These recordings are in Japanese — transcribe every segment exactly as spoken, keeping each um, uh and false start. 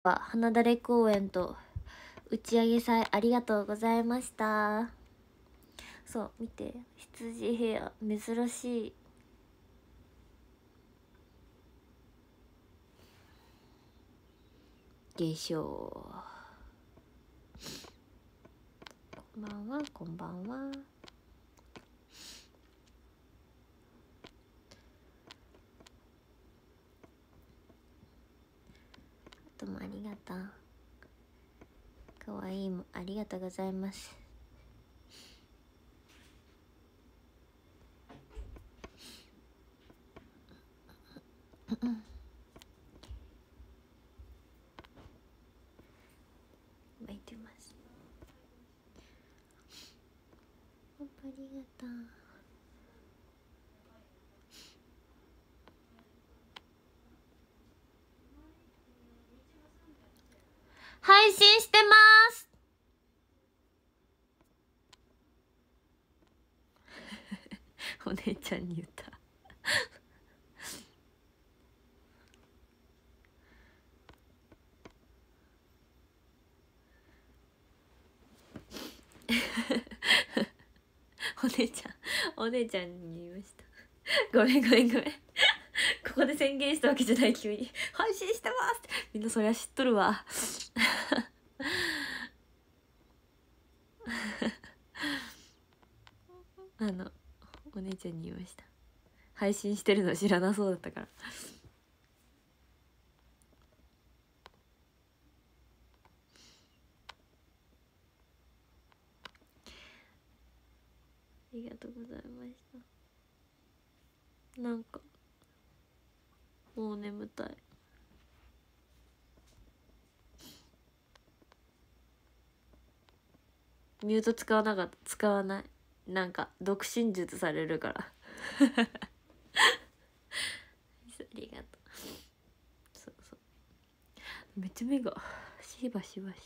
は花だれ公園と打ち上げ祭ありがとうございました。そう見て、羊ヘア珍しい。でしょう。こんばんは、こんばんは。どうもありがとう。かわいいもありがとうございます。巻いてます。ありがとう。配信してますお姉ちゃんに言ったお姉ちゃんお姉ちゃんに言いましたごめんごめんごめんここで宣言したわけじゃない。急に配信してますってみんなそりゃ知っとるわあのお姉ちゃんに言いました。配信してるの知らなそうだったから。ありがとうございました。なんかもう眠たい。ミュート使わなかった。使わない。なんか独身術されるからありがとう。そうそう、めっちゃ目がしばしばして。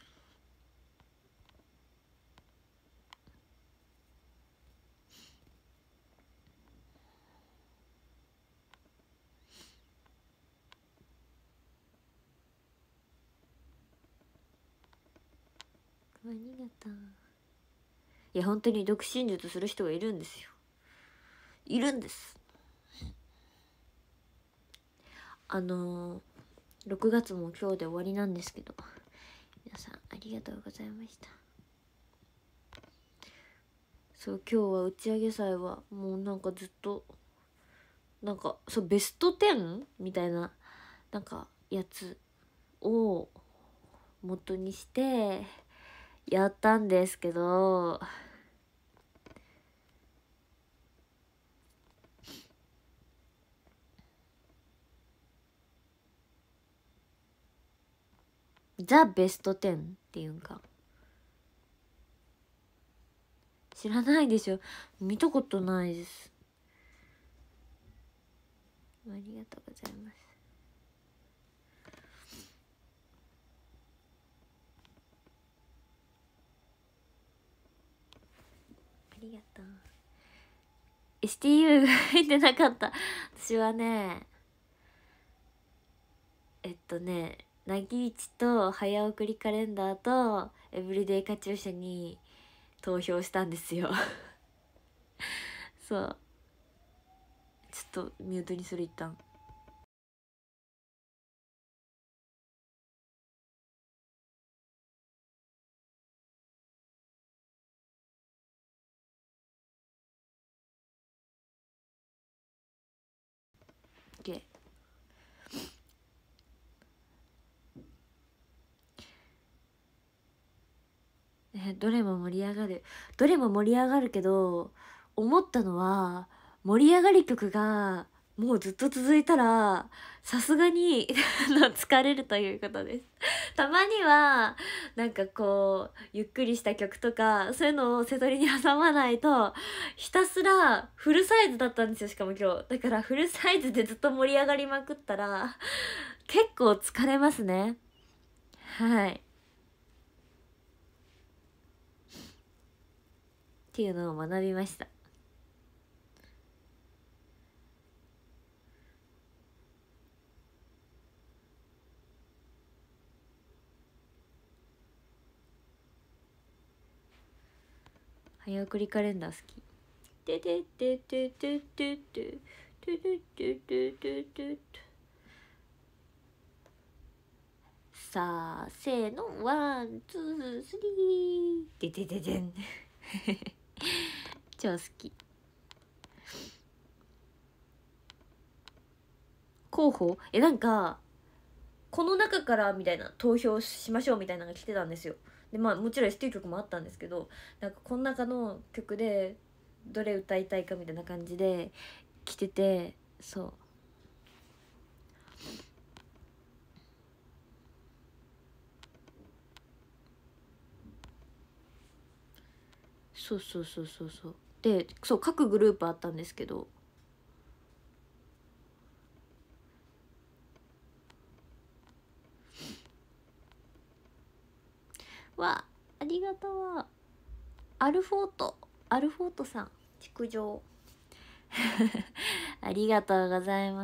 ありがとう。いや本当に独身術する人がいるんですよ。いるんです。あのー、ろくがつも今日で終わりなんですけど、皆さんありがとうございました。そう、今日は打ち上げ祭はもうなんかずっとなんかそうベストテンみたいななんかやつを元にしてやったんですけど、ザ・ベストテンっていうんか知らないでしょ。見たことないです。ありがとうございます。ありがとう。 エスティーユー が入ってなかった。私はねえっとねなぎいちと早送りカレンダーとエブリデイカチューシャに投票したんですよそうちょっとミュートにする一旦。OK。ね、どれも盛り上がるどれも盛り上がるけど思ったのは盛り上がり曲がもうずっと続いたらさすがに疲れるということですたまにはなんかこうゆっくりした曲とかそういうのを瀬戸りに挟まないとひたすらフルサイズだったんですよ。しかも今日だからフルサイズでずっと盛り上がりまくったら結構疲れますね。はいっていうのを学びました。 早送りカレンダー好き。ててててててててててててて。さあせーの、ワンツースリー。でてててん。超好き。候補えなんかこの中からみたいな投票しましょうみたいなのが来てたんですよ。でまあもちろん エスティー 曲もあったんですけど、なんかこの中の曲でどれ歌いたいかみたいな感じで来てて、そうそうそうそうそうそうで、そう各グループあったんですけど、わありがとう。アルフォートアルフォートさん築城ありがとうございます。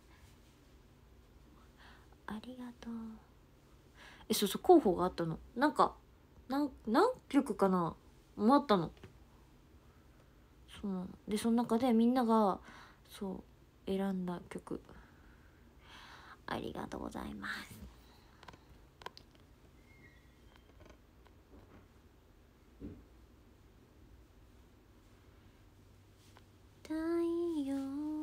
ありがとう。えそうそう候補があったの。なんかなん何曲かなもあったの。そうなのでその中でみんながそう選んだ曲、ありがとうございます。太陽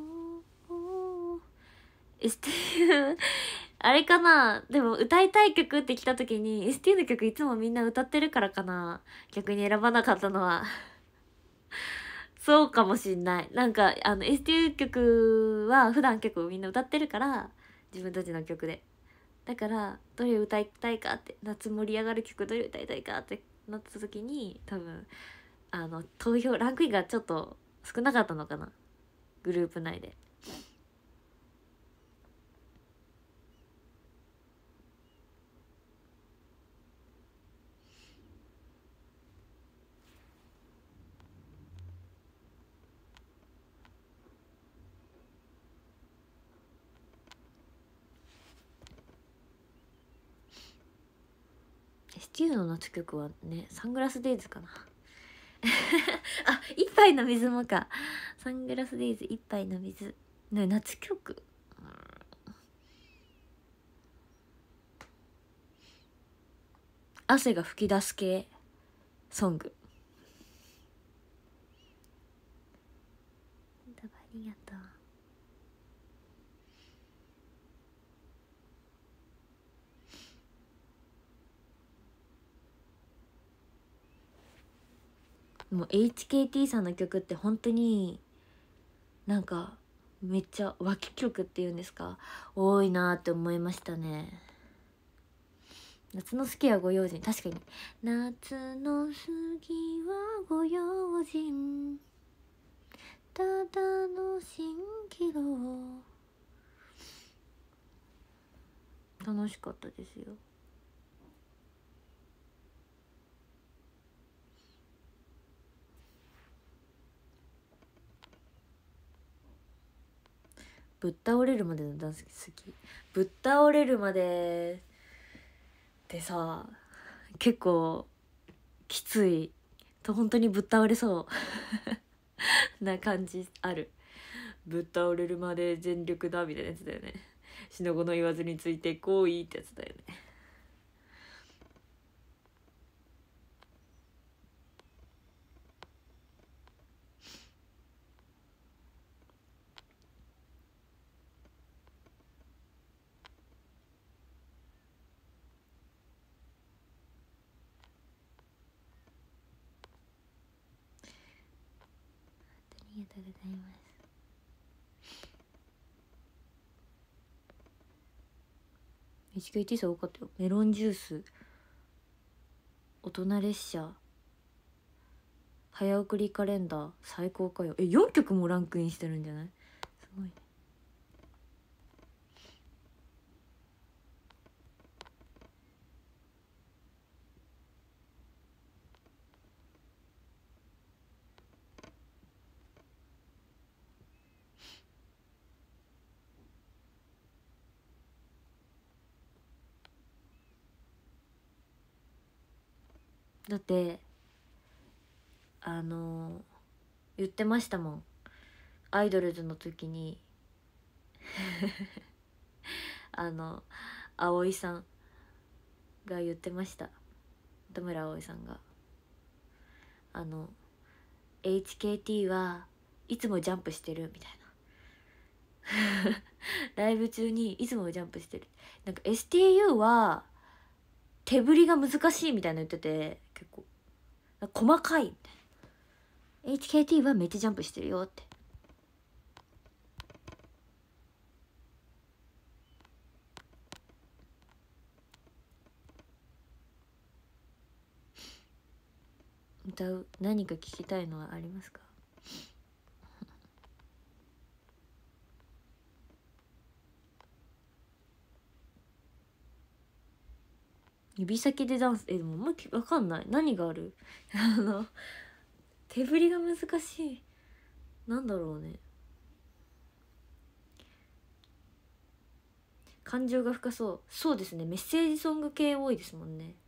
エスティー あれかな。でも歌いたい曲って来た時に エスティー の曲いつもみんな歌ってるからかな、逆に選ばなかったのは。そうかもしんない。なんかあの エスティー 曲は普段結構みんな歌ってるから、自分たちの曲で。だからどれ歌いたいかって、夏盛り上がる曲どれ歌いたいかってなった時に多分あの投票ランクインがちょっと少なかったのかな、グループ内で。エスティー の夏曲はねサングラスデイズかな。あ一杯の水もか。サングラスデイズ一杯の水ね、夏曲。汗が吹き出す系ソング。ありがとう。もう エイチケーティー さんの曲って本当になんかめっちゃ脇曲っていうんですか、多いなって思いましたね。夏の好きはご用心、確かに夏の好きはご用心、ただの蜃気楼、楽しかったですよ。ぶっ倒れるまでのダンス好き。ぶっ倒れるまでってさ結構きついと本当にぶっ倒れそうな感じある。ぶっ倒れるまで全力だみたいなやつだよね。しのごの言わずについてこいってやつだよね。ありがとうございます。エイチケーティー さん多かったよ。メロンジュース、大人列車、早送りカレンダー、最高かよ。えよんきょくもランクインしてるんじゃない？すごいね。だってあの言ってましたもん、アイドルズの時にあの葵さんが言ってました。田村葵さんがあの エイチケーティー はいつもジャンプしてるみたいなライブ中にいつもジャンプしてる。なんか エスティーユー は手振りが難しいみたいな言ってて、結構細かいみたいな。 エイチケーティー はめっちゃジャンプしてるよって。歌う何か聞きたいのはありますか？指先でダンス、えでもあんま分かんない、何があるあの手振りが難しい、なんだろうね。感情が深そう、そうですね、メッセージソング系多いですもんね。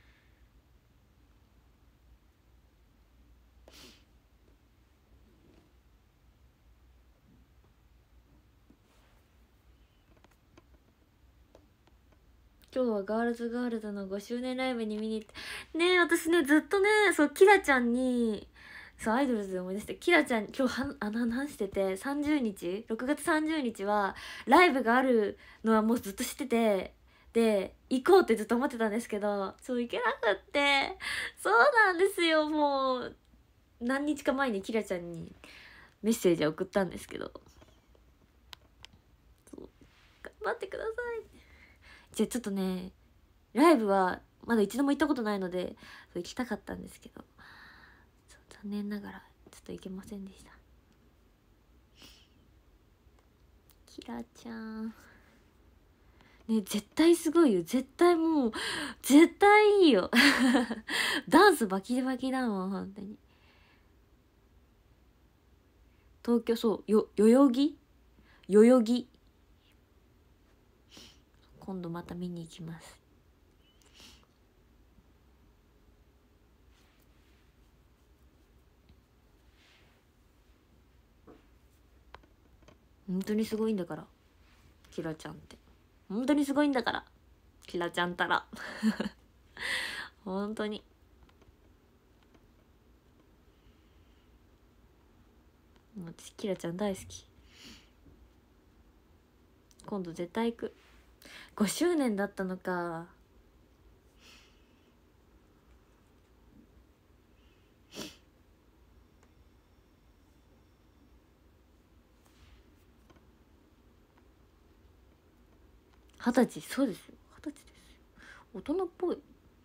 今日はガールズガールズのごしゅうねんライブに見に行ってね。え私ねずっとね、そうキラちゃんに、そうアイドルズで思い出して、キラちゃん今日はあの話してて、さんじゅうにちろくがつさんじゅうにちはライブがあるのはもうずっと知ってて、で行こうってずっと思ってたんですけど、そう行けなくって。そうなんですよ、もう何日か前にキラちゃんにメッセージを送ったんですけど、そう頑張ってください。じゃあちょっとね、ライブはまだ一度も行ったことないので行きたかったんですけど、残念ながらちょっと行けませんでした。キラちゃんね、絶対すごいよ、絶対もう絶対いいよダンスバキバキだもん本当に。東京、そうよ代々木代々木、今度また見に行きます。本当にすごいんだからキラちゃんって、本当にすごいんだからキラちゃんたら本当に。私キラちゃん大好き。今度絶対行く。ごしゅうねんだったのか。二十歳、そうですよ、二十歳ですよ、大人っぽい。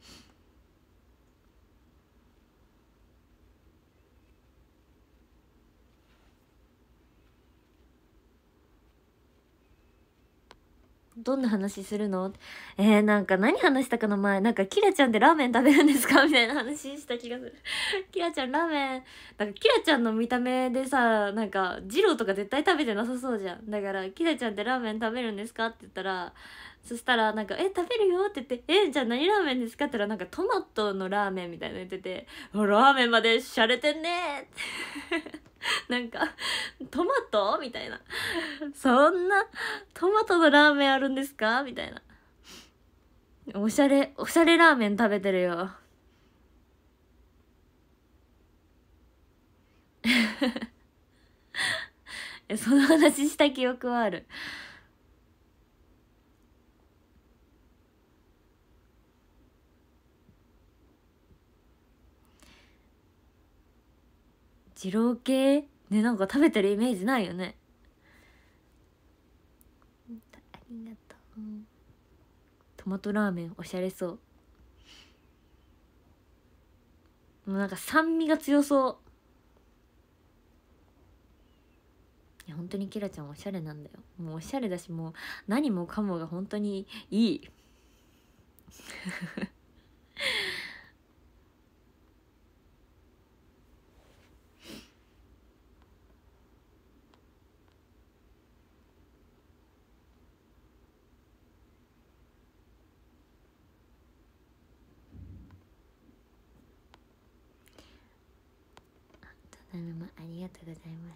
どんな話するの？えー、なんか何話したかな前、なんかキラちゃんってラーメン食べるんですかみたいな話した気がするキラちゃんラーメン、なんかキラちゃんの見た目でさ、なんか二郎とか絶対食べてなさそうじゃん。だからキラちゃんってラーメン食べるんですかって言ったら、そしたらなんか「え食べるよ」って言って「えじゃあ何ラーメンですか?」って言ったら、なんかトマトのラーメンみたいなの言ってて「ラーメンまでしゃれてんね」ってなんかトマトみたいな、そんなトマトのラーメンあるんですかみたいな。おしゃれおしゃれラーメン食べてるよその話した記憶はある。二郎系ね、なんか食べてるイメージないよね。ありがとう。トマトラーメンおしゃれそう。もうなんか酸味が強そう。いや本当にキラちゃんおしゃれなんだよ。もうおしゃれだし、もう何もかもが本当にいいるまありがとうございます。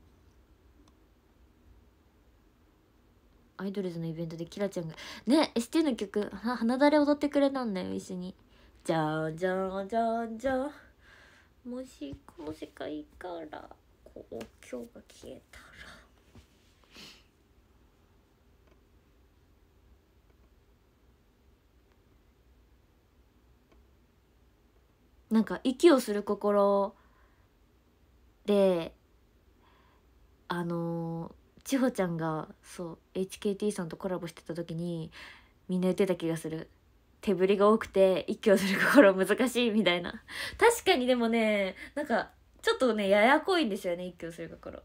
アイドルズのイベントでキラちゃんがね エスティー の曲は花だれ踊ってくれたんだよ一緒に。じゃんじゃんじゃんじゃん。もしこの世界からこう今日が消えたらなんか息をする心であのー、千穂ちゃんがそう エイチケーティー さんとコラボしてた時にみんな言ってた気がする。手振りが多くて息をする心難しいみたいな。確かにでもねなんかちょっとねややこいんですよね息をする心。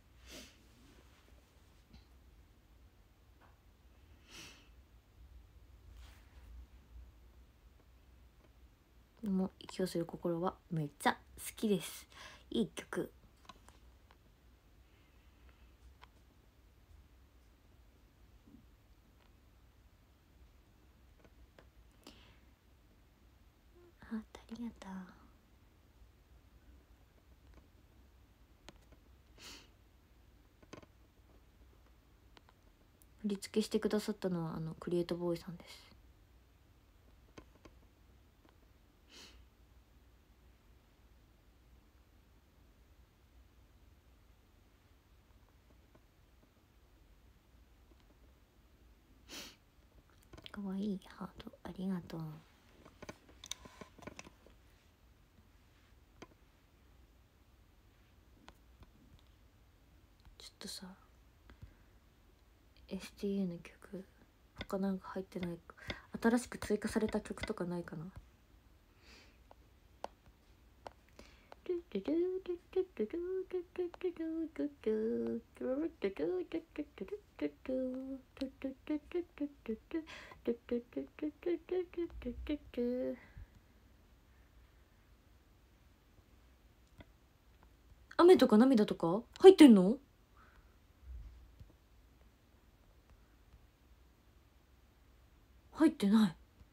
でも息をする心はめっちゃ好きです。いい曲。あありがとう。振り付けしてくださったのはあのクリエイトボーイさんです。かわいいハートありがとう。ちょっとさ エスティーユー の曲他なんか入ってない新しく追加された曲とかないかな。雨とか涙とか入ってんの？入ってない。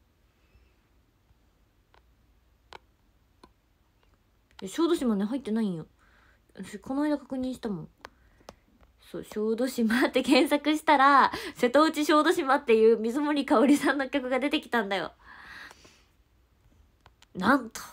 小豆島ね入ってないんよ。私この間確認したもん。そう小豆島って検索したら瀬戸内小豆島っていう水森かおりさんの曲が出てきたんだよ。なんと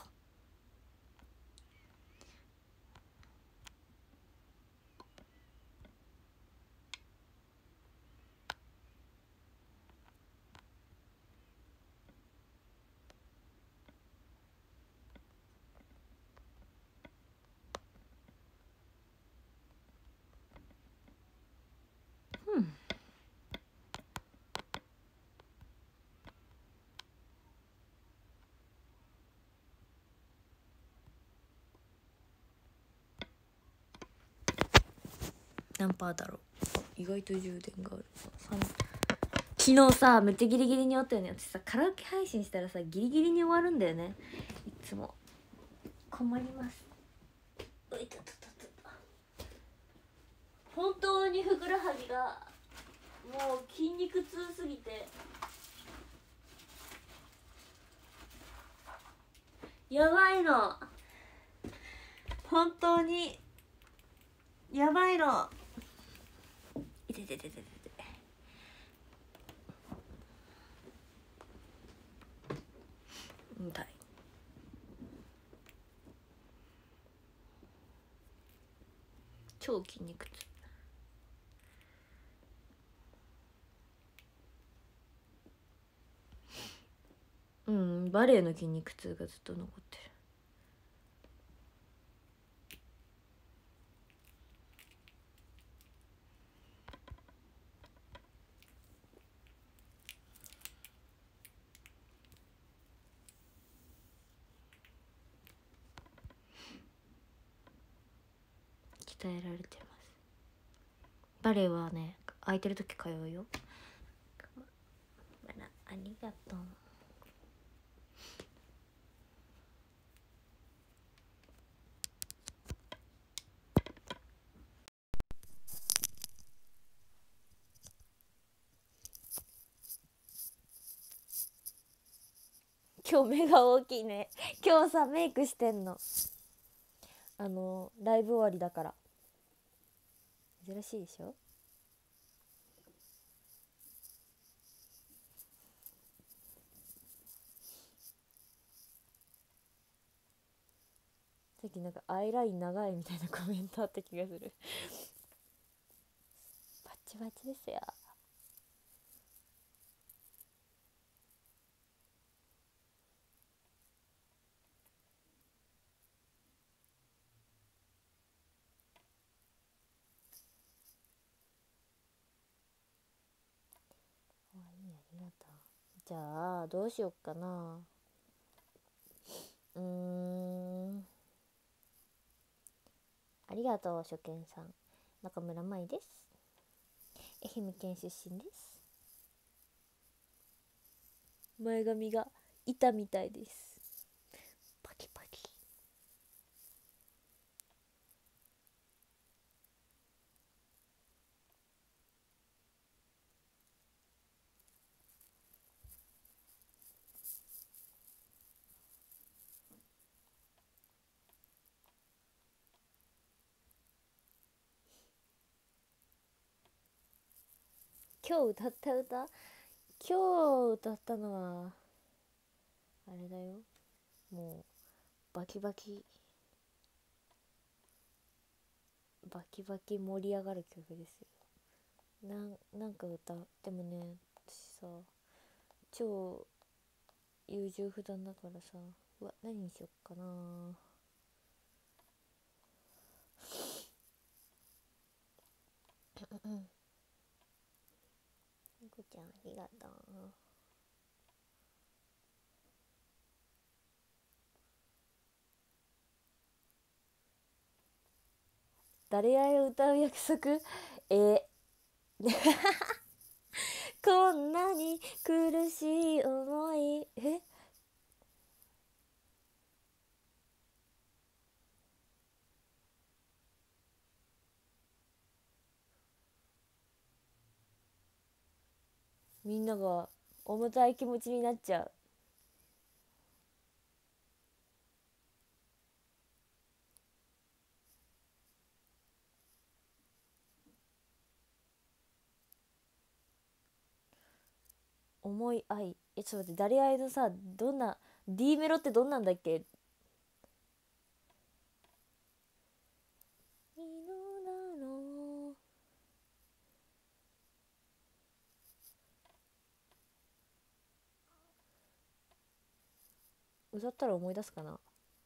うん何パーだろう。意外と充電がある。昨日さめっちゃギリギリに終わったよね。私さカラオケ配信したらさギリギリに終わるんだよねいつも。困ります。ういたたたた本当にふくらはぎがもう筋肉痛すぎてやばいの。本当にやばいの。いてててててて痛い。超筋肉痛。うんバレエの筋肉痛がずっと残ってる。鍛えられてます。バレエはね空いてる時通うよ。ありがとう。今日目が大きいね。今日さメイクしてんの。 あのライブ終わりだから。珍しいでしょ。さっきなんかアイライン長いみたいなコメントあった気がする。バチバチですよ。おいいね、ありがとう。じゃあどうしよっかな。うーん、ありがとう初見さん。中村舞です。愛媛県出身です。前髪が板みたいです。パキパキ。今日歌った歌、今日歌ったのはあれだよ、もうバキバキバキバキ盛り上がる曲ですよ。なんなんか歌でもね、私さ超優柔不断だからさ、うわ何にしよっかな。ニコちゃんありがとう。誰愛を歌う約束、えこんなに苦しい思い、えみんなが重たい気持ちになっちゃう。重い愛、えちょっと待って、誰愛のさ、どんな D メロってどんなんだっけ。いのだろう、歌ったら思い出すかな。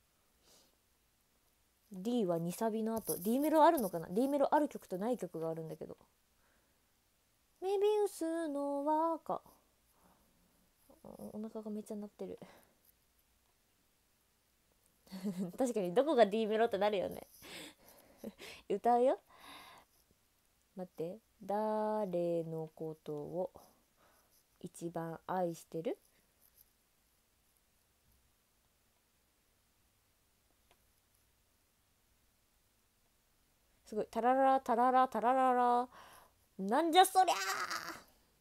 D はにサビの後 D メロあるのかな。 D メロある曲とない曲があるんだけど、メビウスの輪か。お腹がめっちゃ鳴ってる。確かにどこが D メロってなるよね。歌うよ。待って、誰のことを一番愛してる。すごいタララタララタラララ、なんじゃそりゃー。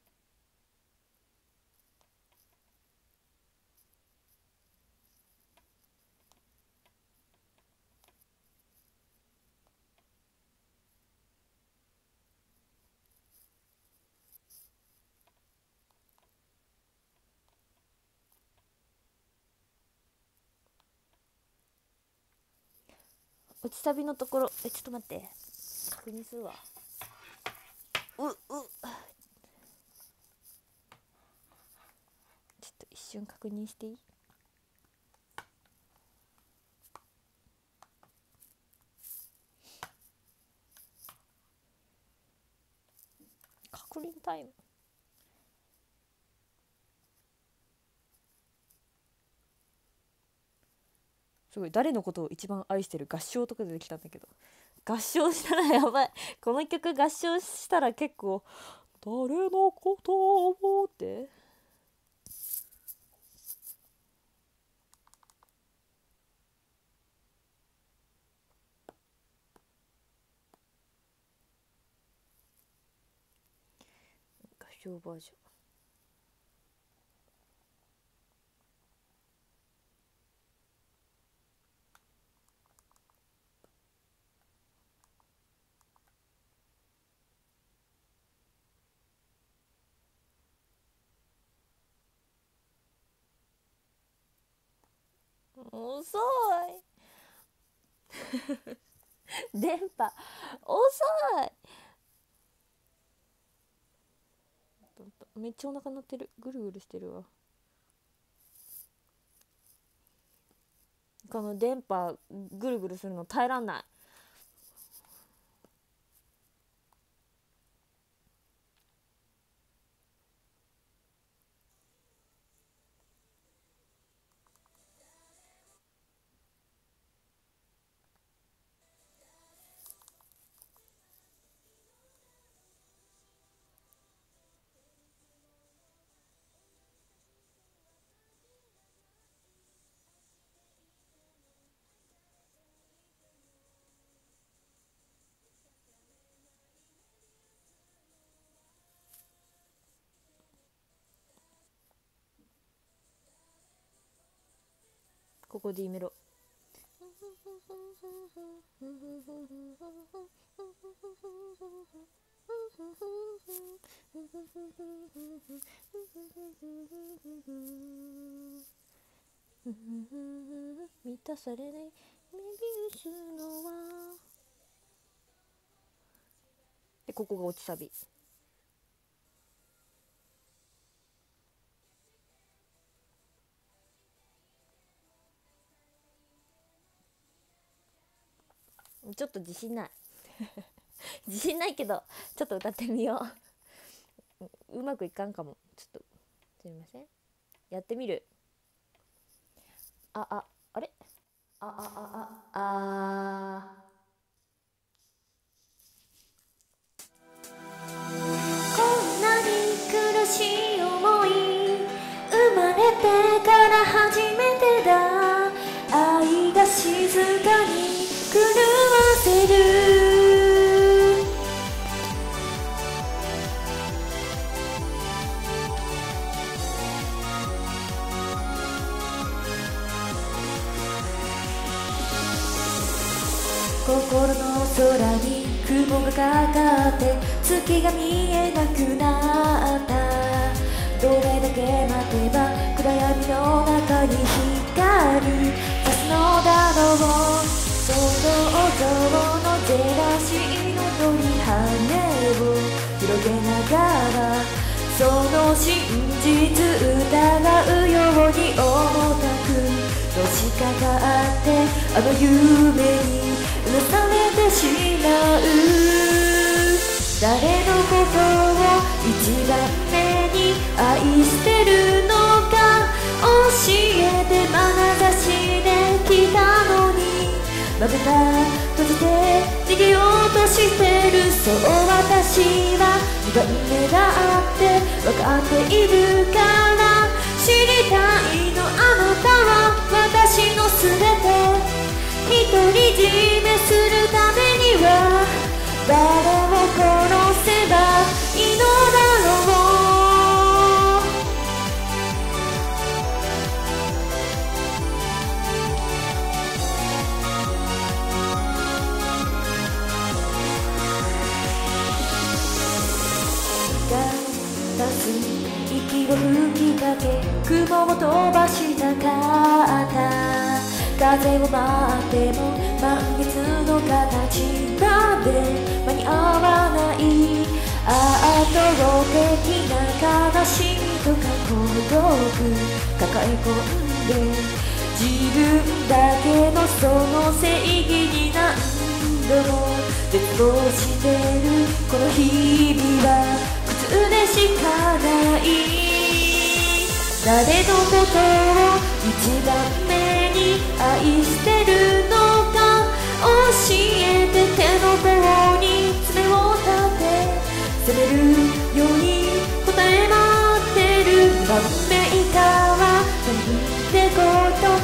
落ちサビのところ、えちょっと待って、確認するわ。ううちょっと一瞬確認していい。確認タイム。すごい誰のことを一番愛してる合唱とか出てきたんだけど、合唱したらやばい。この曲合唱したら結構誰のことをって合唱バージョン。 遅い電波遅い。めっちゃお腹鳴ってる。ぐるぐるしてるわ。この電波ぐるぐるするの耐えらんない。ここ D メロ。満たされないメビウスの輪で、ここが落ちサビ。ちょっと自信ない自信ないけどちょっと歌ってみよううまくいかんかも。ちょっとすみません、やってみる。あああれあああああこんなに苦しい思い、生まれてから初めてだ。愛が静かに狂わせる。心の空に雲がかかって月が見えなくなった。どれだけ待てば暗闇の中に光差すのだろう。想像上のジェラシーの鳥羽を広げながら、その真実疑うように重たくのしかかって、あの夢にうなされてしまう。誰のことを一番目に愛してるのか教えて、眼差しで来たのにまぶた閉じて逃げようとしてる。そう私はにばんめだって分かっているから、知りたいのあなたは私のすべて。独り占めするためには誰を殺せばいいのだろう。出す息を吹きかけ雲を飛ばしたかった。風を待っても満月の形まで間に合わない。圧倒的な悲しみとか孤独抱え込んで、自分だけのその正義に何度も絶望してる。この日々は苦痛でしかない。誰のことを一番目に愛してるのか教えて。手の甲に爪を立て責めるように答え待ってる。万名以下はなんてこと、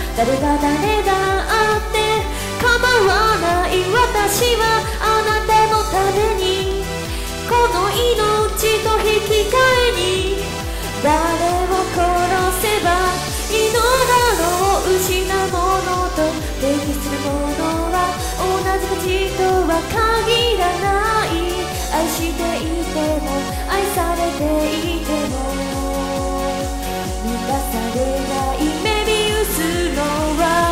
誰が誰があって構わない。私はあなたのためにこの命と引き換えに誰を殺せばいいのだろう。失うものと適するものは同じ価値とは限らない。愛していても愛されていても満たされないメビウスの輪。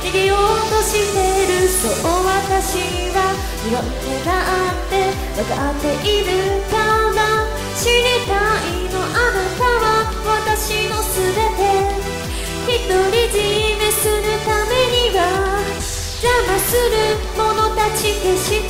逃げようとしてる。そう私はいろんながあって分かっているから知りたいの。あなたは私のすべて。独り占めするためには邪魔する者たち消して、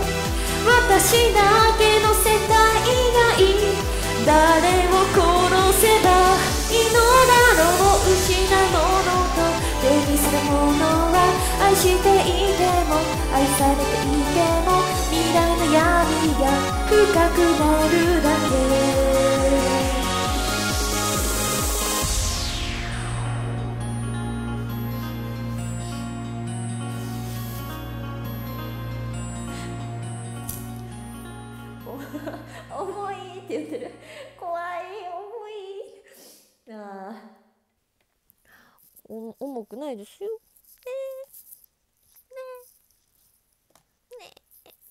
私だけの世界がいい。誰を殺せばいいのだろう。失うものと手にするものは愛していても愛されていても未来の闇が深くなるだけ。重いって言ってる。怖い、重い。ああ、お重くないですよ。ねえ、ね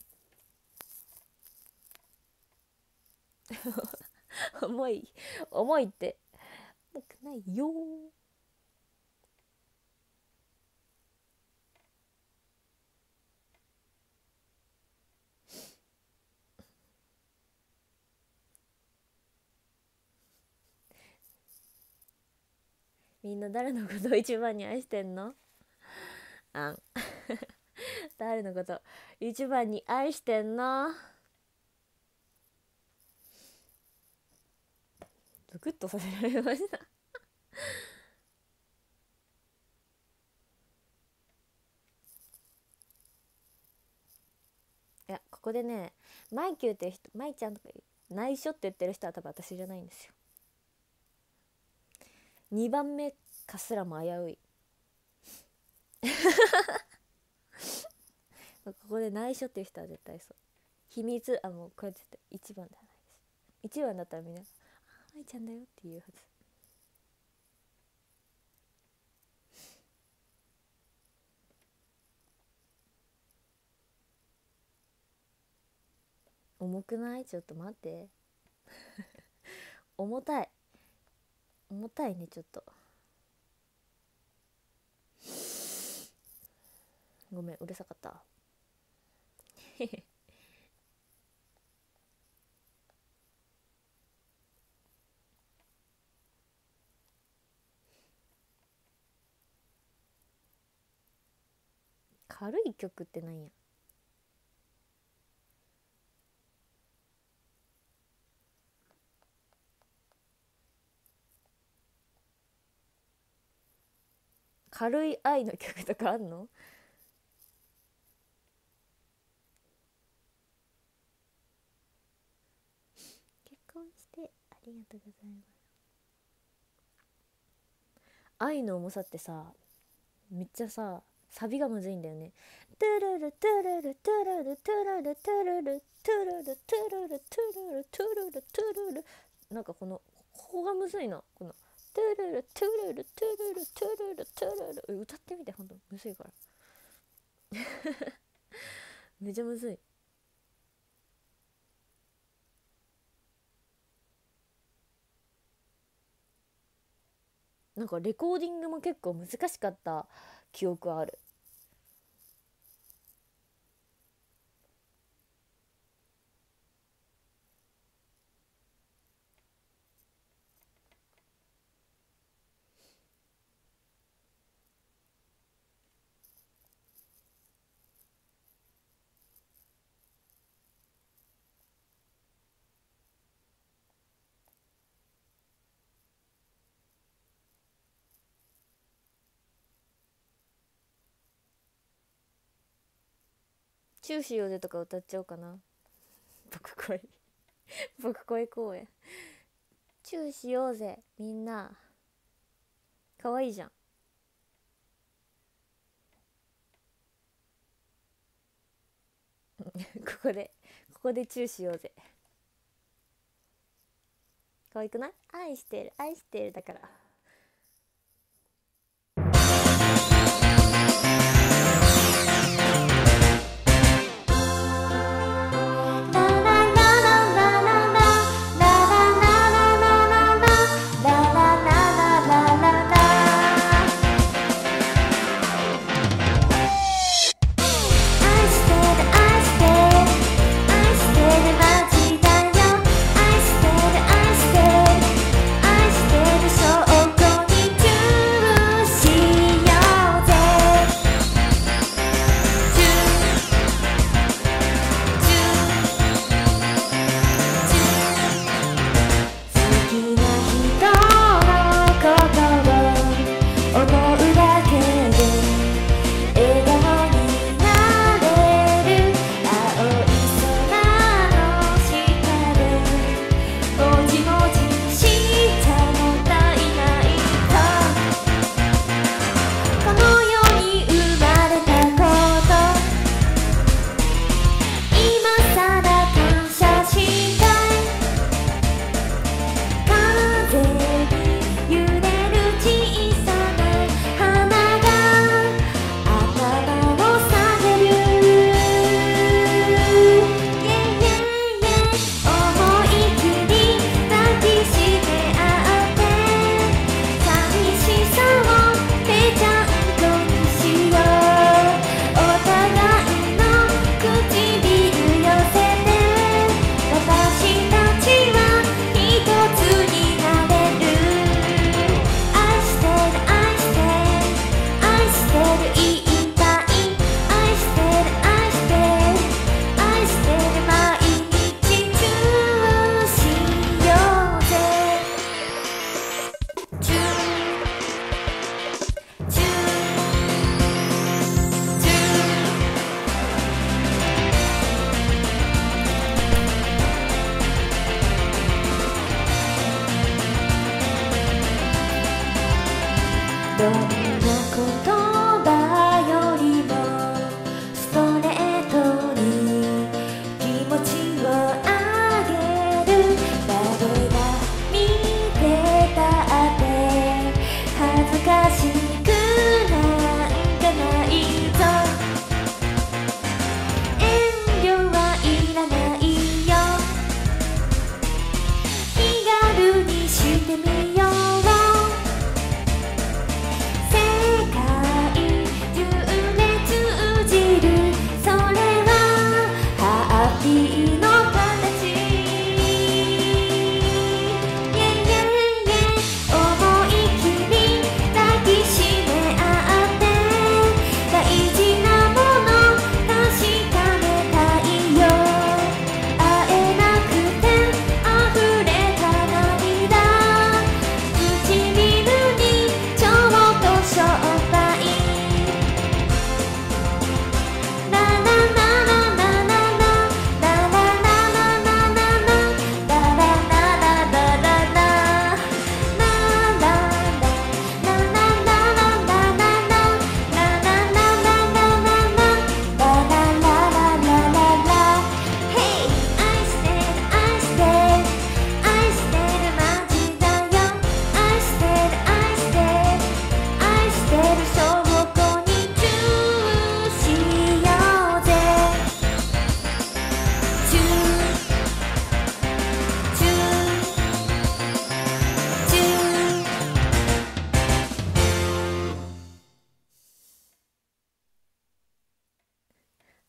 え、ねえ。重い、重いって。重くないよ。みんな誰のことを一番に愛してんの？あん誰のこと一番に愛してんの？ゾクッとさせられましたいや、ここでね、マイキューって人、マイちゃんとか内緒って言ってる人は多分私じゃないんですよ。にばんめかすらも危ういここで内緒っていう人は絶対そう。秘密、あ、もうこれ絶対いちばんではないです。いちばんだったらみんな、あ、まいちゃんだよって言うはず。重くない？ちょっと待って重たい重たいね、ちょっとごめん、うるさかった軽い曲ってなんや？軽い愛の曲とかあんの？結婚してありがとうございます。愛の重さってさ、めっちゃさ、サビがむずいんだよね。トゥルルトゥルルトゥルルトゥルルトゥルルトゥルルトゥルルトゥルルトゥルルトゥルル、なんかこのここがむずいな。このトゥルルトゥルルトゥルルトゥルルトゥルル、歌ってみて、ほんとむずいからめちゃむずい。なんかレコーディングも結構難しかった記憶ある。チューしようぜとか歌っちゃおうかな。僕声僕声公演。チューしようぜみんな。かわいいじゃんここでここでチューしようぜ。かわいくない？愛してる愛してるだから。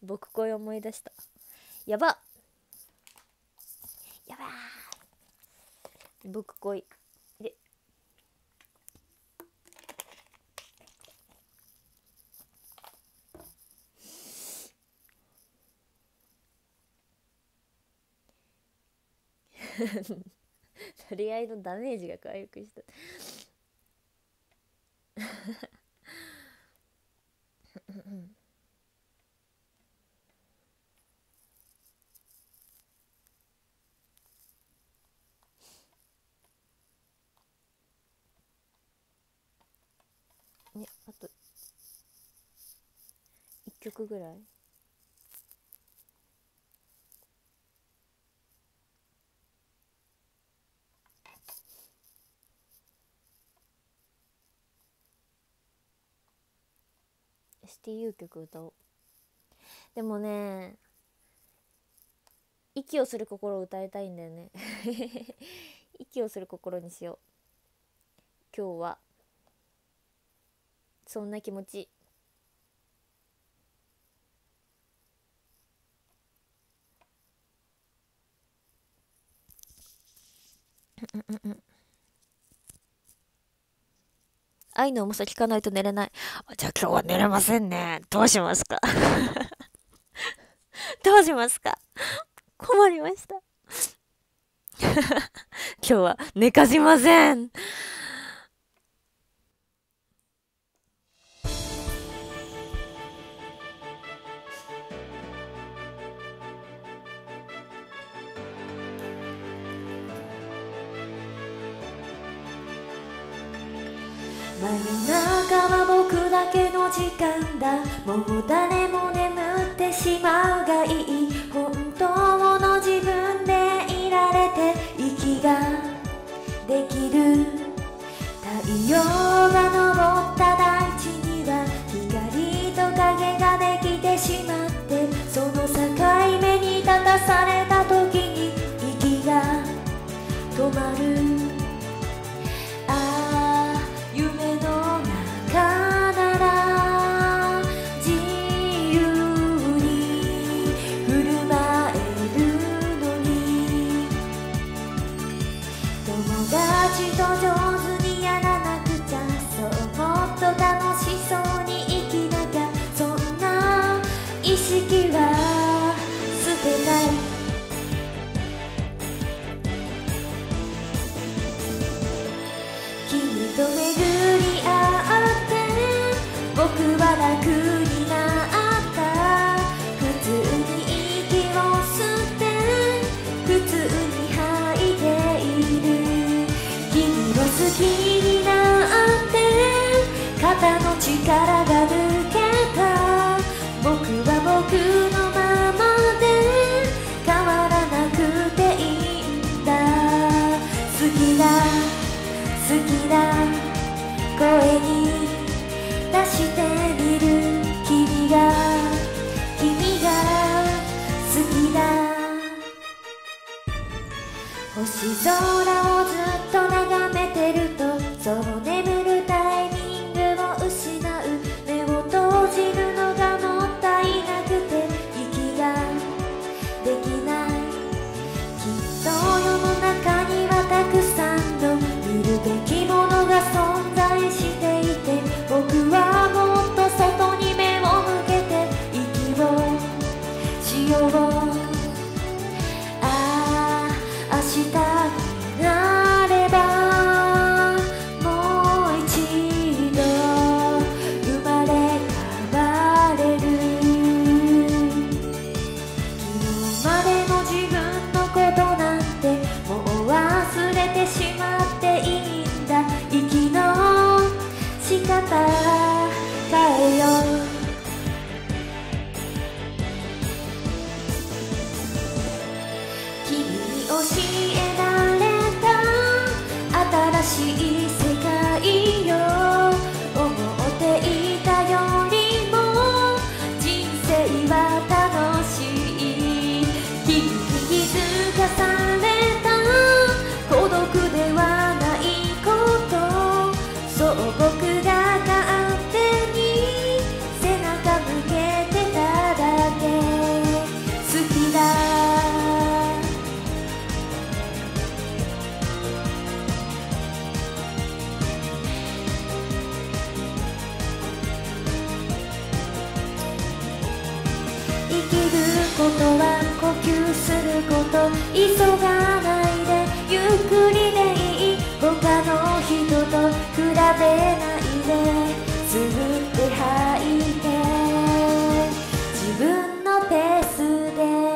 僕恋思い出した。やばやばー、僕恋でとりあえずダメージが回復したね、あといっきょくぐらい。エスティーユー 曲歌おう。でもね、息をする心を歌いたいんだよね息をする心にしよう今日は。そんな気持ち。愛の重さ聞かないと寝れない。じゃあ今日は寝れませんね。どうしますかどうしますか。困りました今日は寝かしません。真夜中は僕だけの時間だ。もう誰も眠ってしまうがいい。本当の自分でいられて息ができる。太陽が昇った大地には光と影ができてしまって、その境目に立たされた時に息が止まる。楽になった。普通に息を吸って普通に吐いている。君を好きになって肩の力が抜けた。僕は僕のままで変わらなくていいんだ。好きだ好きだ声に出してみる。君が君が好きだ。星空をずっと眺めてると、その眠るタイミングを失う。目を閉じるのがもったいなくて息ができない。きっと世の中にはたくさんの見るべきものが存在していて、僕はもっと外に目を向けて息をしよう。ああ明日見きることは呼吸すること、急がないでゆっくりでいい、他の人と比べないで、吸って吐いて自分のペースで。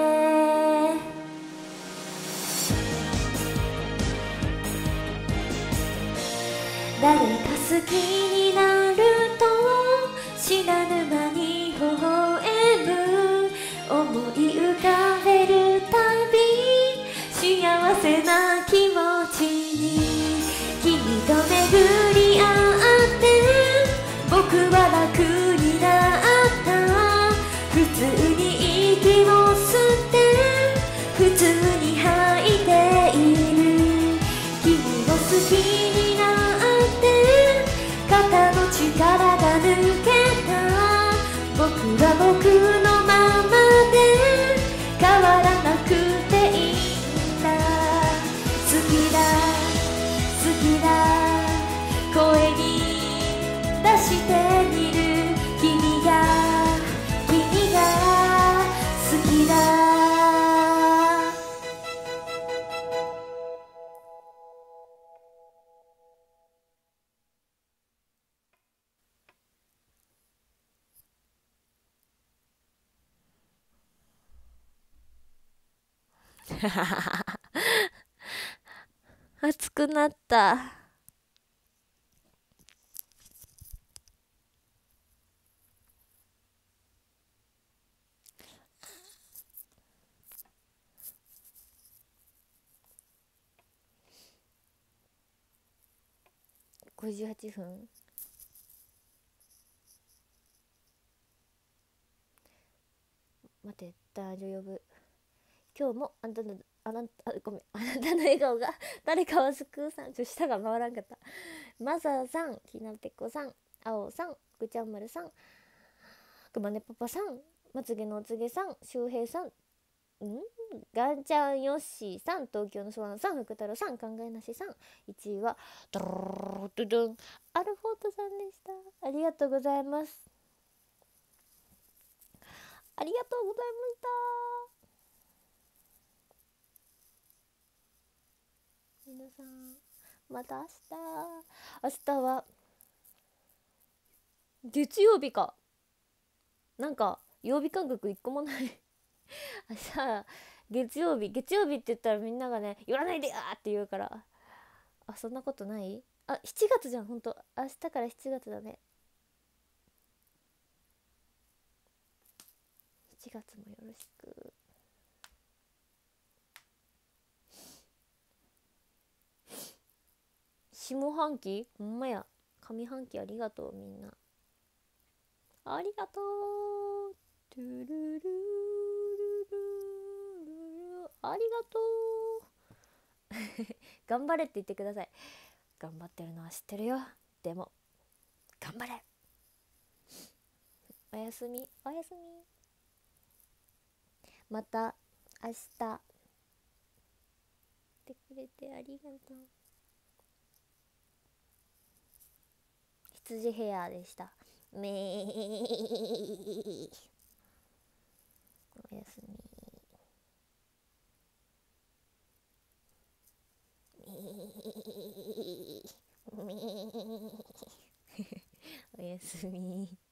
誰か好きになると知らぬ間に微笑む、思い浮かべるたび幸せな気持ちに、君と巡り合って僕は楽になった、普通に息を吸って普通に吐いている、君を好きになって肩の力が抜けた、僕は僕のままで変わらなくていいんだ、好きだ好きだ声に出してみる、君が君が好きだ。熱くなった。ごじゅうはっぷん。待って、大丈夫。今日もあなたのあなたごめんあなたの笑顔が誰かを救うさん、ちょっと舌が回らんかった。マザーさん、きなぺこさん、あおさん、ぐちゃんまるさん、くまねパパさん、まつげのおつげさん、しゅうへいさん、んガンちゃんよっしーさん、東京のそわんさん、福太郎さん、考えなしさん、いちいはドロドドンアルフォートさんでした。ありがとうございます。ありがとうございました。皆さんまた明日。明日は月曜日か。なんか曜日感覚一個もない明日月曜日月曜日って言ったらみんながね言わないでやーって言うから、あそんなことない。あしちがつじゃん、ほんと明日からしちがつだね。しちがつもよろしく。下半期ほんまや、上半期ありがとう、みんなありがとう。トゥルルルルルありがとう頑張れって言ってください。頑張ってるのは知ってるよ。でも頑張れ。おやすみおやすみ。また明日来てくれてありがとう。羊ヘアでした。めーおやすみ。おやすみ